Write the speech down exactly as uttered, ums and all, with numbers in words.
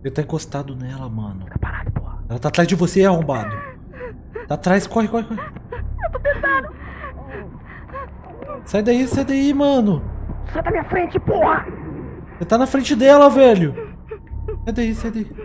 Ele tá encostado nela, mano. Fica parado, porra. Ela tá atrás de você, arrombado. Tá atrás, corre, corre, corre. Eu tô tentando. Sai daí, sai daí, mano. Sai da minha frente, porra. Você tá na frente dela, velho. Sai daí, sai daí.